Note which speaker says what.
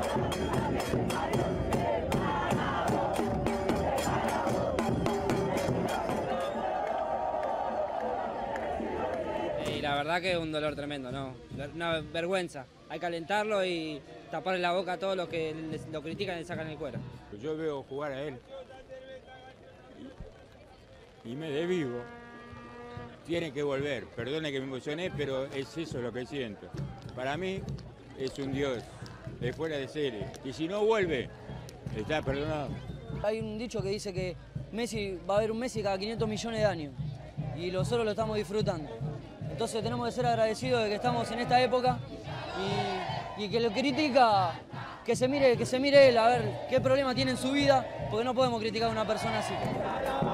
Speaker 1: Y la verdad que es un dolor tremendo, ¿no? Una vergüenza. Hay que alentarlo y taparle la boca a todos los que lo critican y le sacan el cuero.
Speaker 2: Yo veo jugar a él y me desvivo. Tiene que volver, perdone que me emocioné, pero es eso lo que siento. Para mí es un dios, es fuera de serie. Y si no vuelve, está perdonado.
Speaker 3: Hay un dicho que dice que va a haber un Messi cada 500 millones de años y nosotros lo estamos disfrutando. Entonces tenemos que ser agradecidos de que estamos en esta época y que lo critica, que se mire él a ver qué problema tiene en su vida, porque no podemos criticar a una persona así.